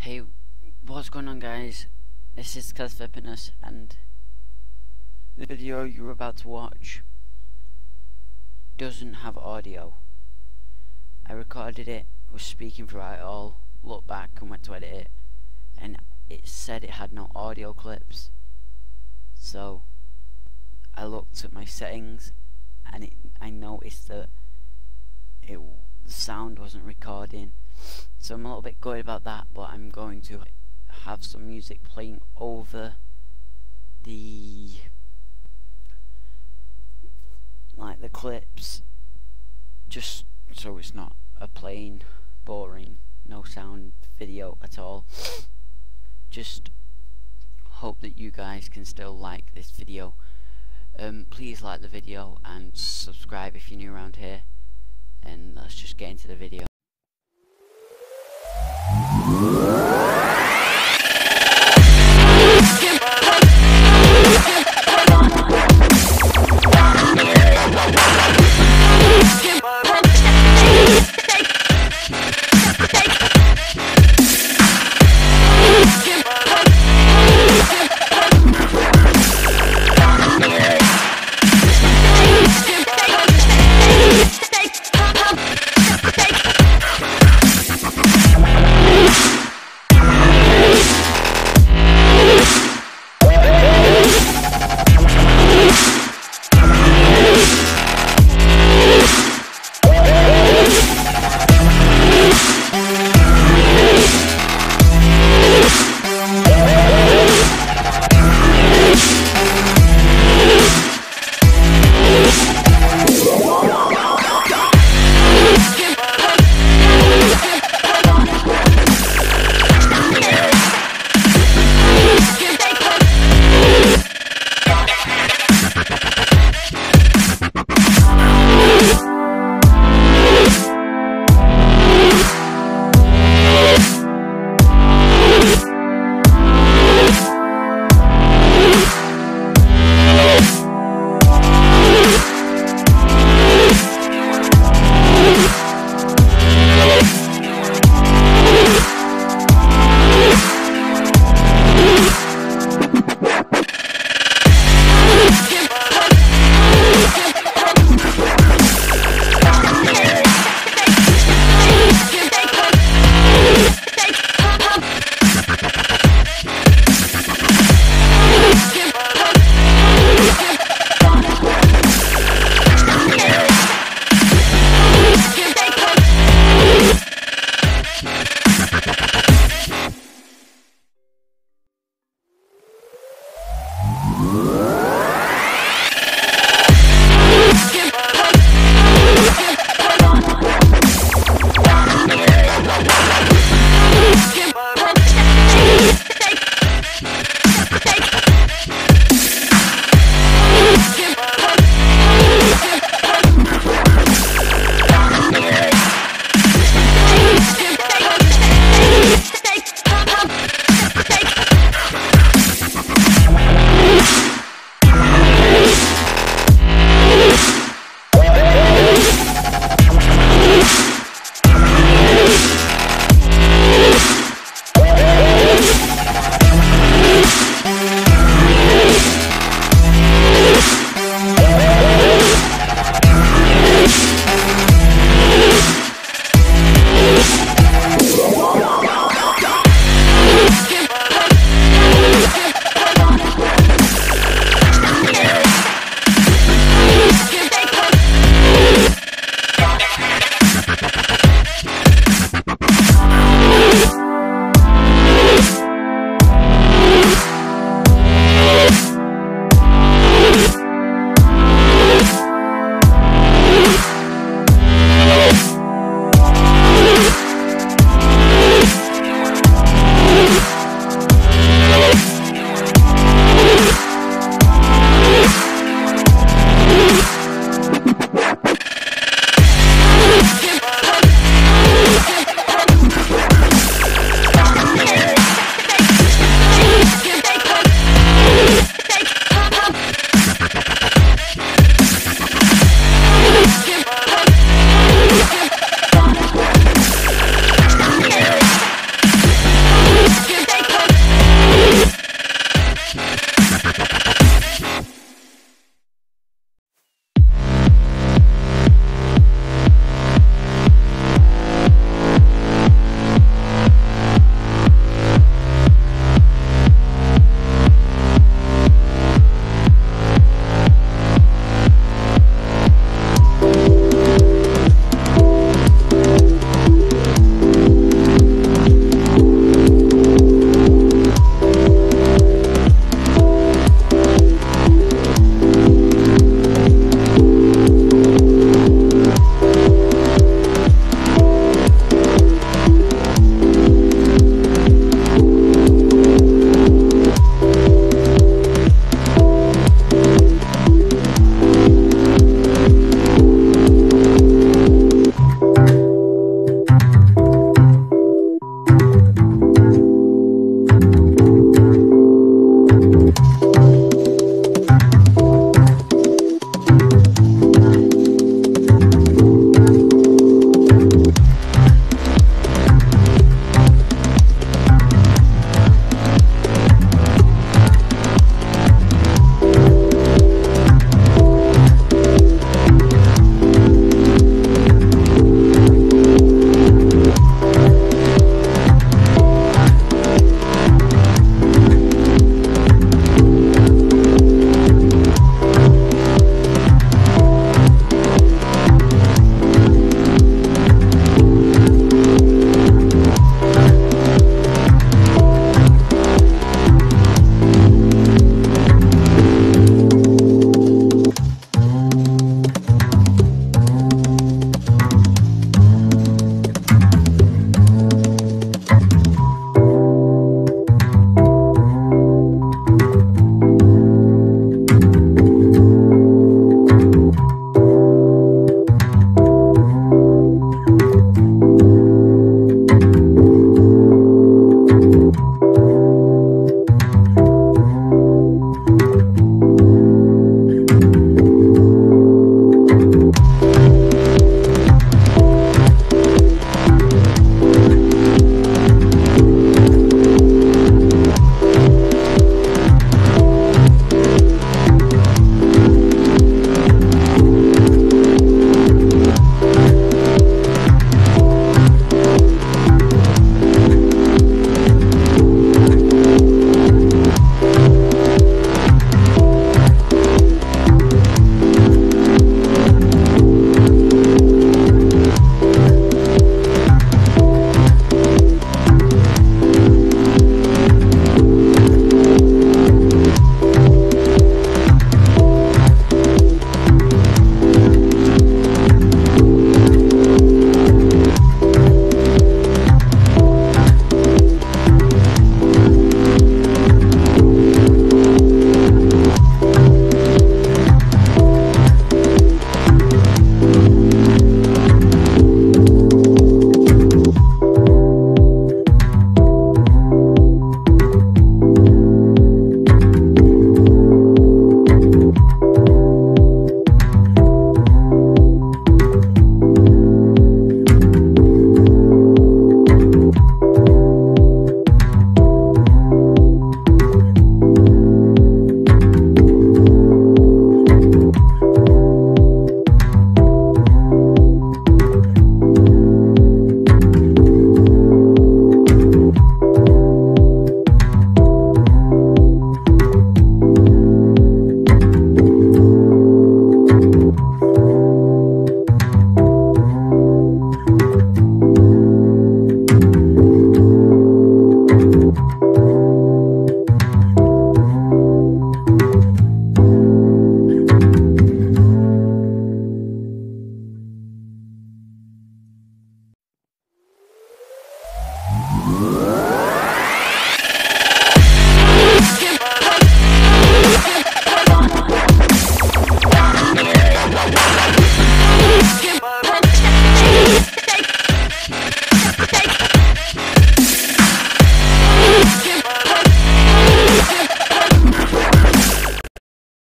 Hey, what's going on, guys? This is Kaz Fitness, and the video you're about to watch doesn't have audio. I recorded it, was speaking throughout it all, looked back and went to edit it, and it said it had no audio clips. So I looked at my settings, and I noticed that the sound wasn't recording. So I'm a little bit gutted about that, but I'm going to have some music playing over the clips, just so it's not a plain, boring, no sound video at all. Just hope that you guys can still like this video. Please like the video and subscribe if you're new around here, and let's just get into the video.